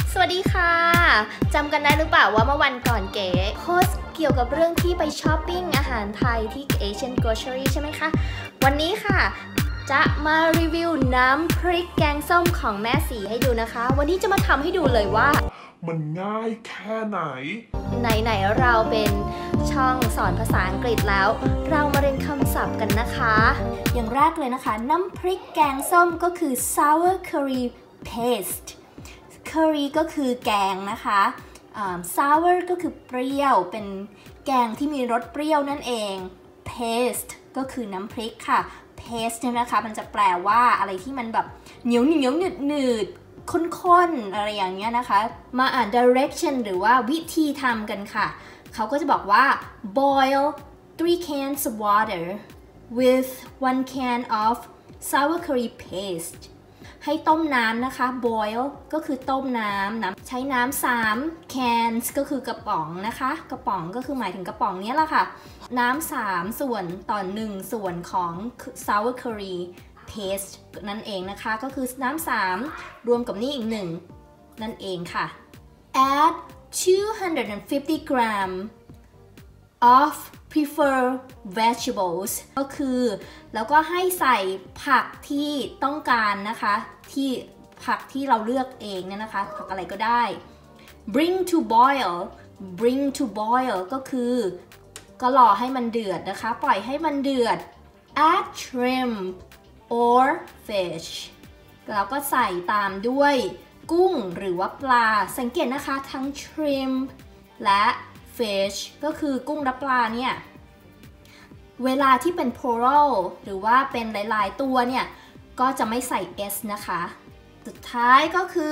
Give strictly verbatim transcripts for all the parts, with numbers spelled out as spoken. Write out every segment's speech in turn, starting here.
สวัสดีค่ะจำกันได้หรือเปล่าว่าเมื่อวันก่อนเก๋โพสต์เกี่ยวกับเรื่องที่ไปช้อปปิ้งอาหารไทยที่ Asian Grocery ใช่ไหมคะวันนี้ค่ะจะมารีวิวน้ำพริกแกงส้มของแม่สีให้ดูนะคะวันนี้จะมาทำให้ดูเลยว่ามันง่ายแค่ไหนไหนๆเราเป็นช่องสอนภาษาอังกฤษแล้วเรามาเรียนคำศัพท์กันนะคะอย่างแรกเลยนะคะน้ำพริกแกงส้มก็คือ sour curry paste curry ก็คือแกงนะคะ sour ก็คือเปรี้ยวเป็นแกงที่มีรสเปรี้ยวนั่นเอง paste ก็คือน้ำพริกค่ะ paste เนี่ยนะคะมันจะแปลว่าอะไรที่มันแบบเหนียวเหนียวหนืดหนืดข้นๆอะไรอย่างเงี้ยนะคะมาอ่าน direction หรือว่าวิธีทำกันค่ะเขาก็จะบอกว่า boil three cans of water with one can of sour curry paste ให้ต้มน้ำนะคะ boil ก็คือต้มน้ำนะใช้น้ำสาม cans ก็คือกระป๋องนะคะกระป๋องก็คือหมายถึงกระป๋องนี้แหละค่ะน้ำสามส่วนต่อหนึ่งส่วนของ sour curry paste นั่นเองนะคะก็คือน้ำสามรวมกับนี่อีกหนึ่งนั่นเองค่ะ add two hundred fifty gram of preferred vegetables ก็คือแล้วก็ให้ใส่ผักที่ต้องการนะคะที่ผักที่เราเลือกเองเนี่ยนะคะผักอะไรก็ได้ bring to boil bring to boil ก็คือก็รอให้มันเดือดนะคะปล่อยให้มันเดือด add shrimp or fish แล้วก็ใส่ตามด้วยกุ้งหรือว่าปลาสังเกตนะคะทั้ง shrimp และ fish ก็คือกุ้งและปลาเนี่ยเวลาที่เป็น plural หรือว่าเป็นหลายๆตัวเนี่ยก็จะไม่ใส่ s นะคะสุดท้ายก็คือ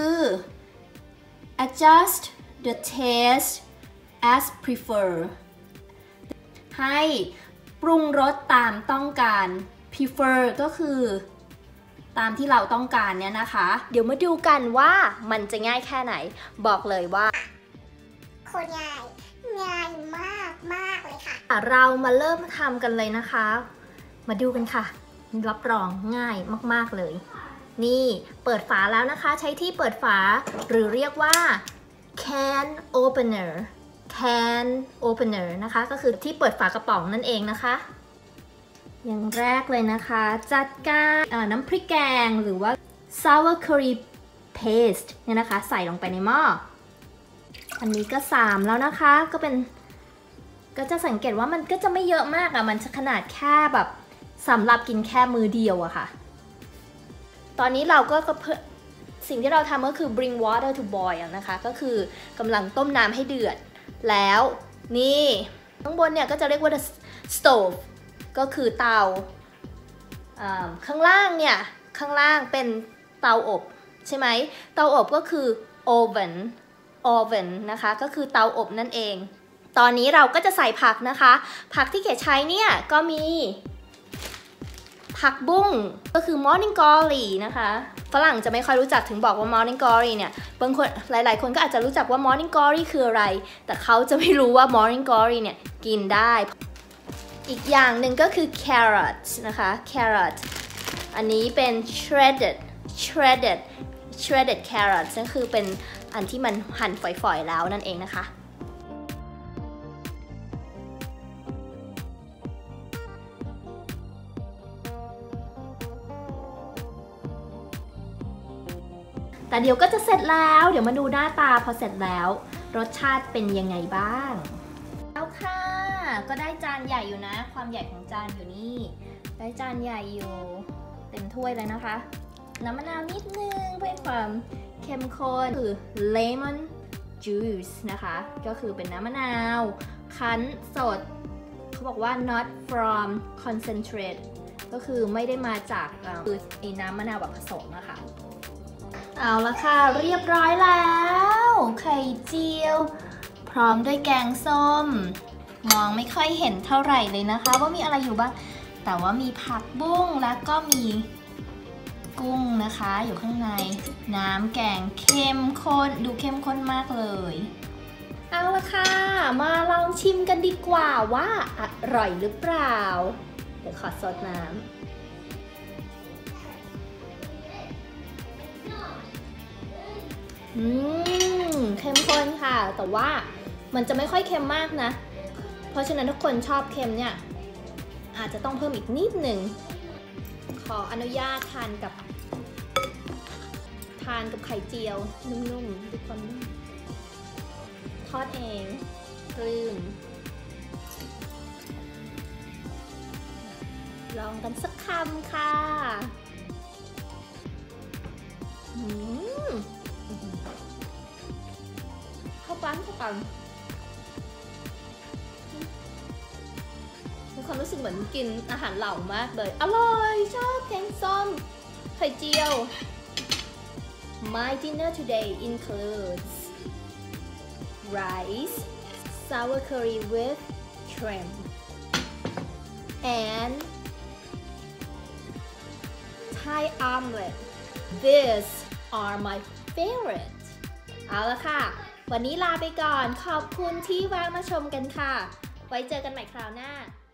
adjust the taste as prefer ให้ปรุงรสตามต้องการ prefer ก็คือตามที่เราต้องการเนี่ยนะคะเดี๋ยวมาดูกันว่ามันจะง่ายแค่ไหนบอกเลยว่าโคตรง่ายง่ายมากมากเลยค่ะเรามาเริ่มทำกันเลยนะคะมาดูกันค่ะรับรองง่ายมากๆเลยนี่เปิดฝาแล้วนะคะใช้ที่เปิดฝาหรือเรียกว่า can opener can opener นะคะก็คือที่เปิดฝากระป๋องนั่นเองนะคะอย่างแรกเลยนะคะจัดการน้ำพริกแกงหรือว่า sour curry paste เนี่ยนะคะใส่ลงไปในหม้ออันนี้ก็สามแล้วนะคะก็เป็นก็จะสังเกตว่ามันก็จะไม่เยอะมากอะมันจะขนาดแค่แบบสำหรับกินแค่มือเดียวอะค่ะตอนนี้เราก็สิ่งที่เราทำก็คือ bring water to boil นะคะก็คือกำลังต้มน้ำให้เดือดแล้วนี่ข้างบนเนี่ยก็จะเรียกว่า the stove ก็คือเตาข้างล่างเนี่ยข้างล่างเป็นเตาอบใช่ไหมเตาอบก็คือ oven oven นะคะก็คือเตาอบนั่นเองตอนนี้เราก็จะใส่ผักนะคะผักที่เก๋ใช้เนี่ยก็มีผักบุ้งก็คือ morning glory นะคะฝรั่งจะไม่ค่อยรู้จักถึงบอกว่า morning glory เนี่ยบางคนหลายๆคนก็อาจจะรู้จักว่า morning glory คืออะไรแต่เขาจะไม่รู้ว่า morning glory เนี่ยกินได้อีกอย่างหนึ่งก็คือ carrot นะคะ carrot อันนี้เป็น shredded shredded shredded carrot นั่นคือเป็นอันที่มันหั่นฝอยๆแล้วนั่นเองนะคะแต่เดี๋ยวก็จะเสร็จแล้วเดี๋ยวมาดูหน้าตาพอเสร็จแล้วรสชาติเป็นยังไงบ้างแล้วค่ะก็ได้จานใหญ่อยู่นะความใหญ่ของจานอยู่นี่ได้จานใหญ่อยู่เต็มถ้วยเลยนะคะน้ำมะนาวนิดนึงเพื่อความเข้มข้นคือ lemon juice นะคะก็คือเป็นน้ำมะนาวคั้นสดเขาบอกว่า not from concentrate ก็คือไม่ได้มาจากคือไอ้น้ำมะนาวแบบผสมนะคะเอาละค่ะเรียบร้อยแล้วไข่เจียวพร้อมด้วยแกงส้มมองไม่ค่อยเห็นเท่าไหร่เลยนะคะว่ามีอะไรอยู่บ้างแต่ว่ามีผักบุ้งแล้วก็มีกุ้งนะคะอยู่ข้างในน้ำแกงเข้มข้นดูเข้มข้นมากเลยเอาละค่ะมาลองชิมกันดีกว่าว่าอร่อยหรือเปล่าเดี๋ยวขอซดน้ำ อืมค่ะแต่ว่ามันจะไม่ค่อยเค็มมากนะเพราะฉะนั้นทุกคนชอบเค็มเนี่ยอาจจะต้องเพิ่มอีกนิดหนึ่งขออนุญาตทานกับทานกับไข่เจียวนุ่มๆทุกคนทอดเองปลื้มลองกันสักคำค่ะอืมเข้าปั้นเข้าปั้นมีความรู้สึกเหมือนกินอาหารเหล่ามากเลยอร่อยชอบแกงส้มไข่เจียว My dinner today includes rice, sour curry with shrimp, and Thai omelet. These are my favorite. เอาละค่ะวันนี้ลาไปก่อนขอบคุณที่แวะมาชมกันค่ะไว้เจอกันใหม่คราวหน้า